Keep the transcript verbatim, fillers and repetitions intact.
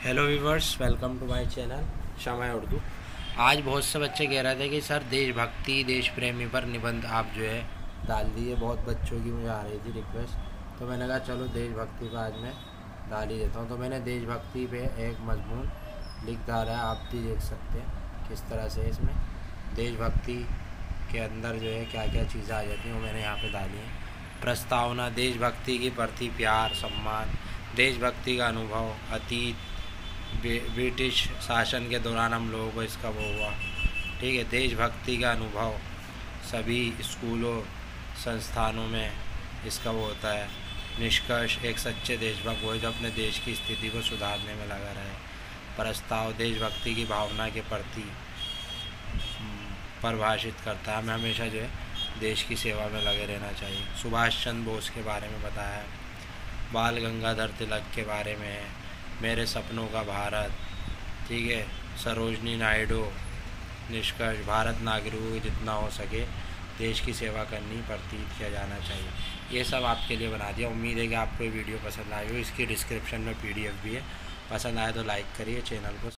Hello viewers, welcome to my channel शमाय उर्दू। आज बहुत से बच्चे कह रहे थे कि सर देशभक्ति देश प्रेमी पर निबंध आप जो है डाल दिए। बहुत बच्चों की मुझे आ रही थी रिक्वेस्ट, तो मैंने कहा चलो देशभक्ति पर आज मैं डाल ही देता हूँ। तो मैंने देशभक्ति पे एक मजमून लिख डाला है, आप भी देख सकते हैं किस तरह से इसमें देशभक्ति के अंदर जो है क्या क्या चीज़ें आ जाती हैं वो मैंने यहाँ पर डाली है। प्रस्तावना: देशभक्ति के प्रति प्यार सम्मान, देशभक्ति का अनुभव, अतीत ब्रिटिश शासन के दौरान हम लोगों को इसका वो हुआ, ठीक है। देशभक्ति का अनुभव सभी स्कूलों संस्थानों में इसका वो होता है। निष्कर्ष: एक सच्चे देशभक्त वो जो अपने देश की स्थिति को सुधारने में लगा रहे। प्रस्ताव: देशभक्ति की भावना के प्रति परिभाषित करता है, हमें हमेशा जो है देश की सेवा में लगे रहना चाहिए। सुभाष चंद्र बोस के बारे में बताया है। बाल गंगाधर तिलक के बारे में है। मेरे सपनों का भारत, ठीक है। सरोजनी नायडू। निष्कर्ष: भारत नागरिकों को जितना हो सके देश की सेवा करनी प्रतीत किया जाना चाहिए। ये सब आपके लिए बना दिया। उम्मीद है कि आपको ये वीडियो पसंद आई हो। इसकी डिस्क्रिप्शन में पीडीएफ भी है। पसंद आए तो लाइक करिए चैनल को।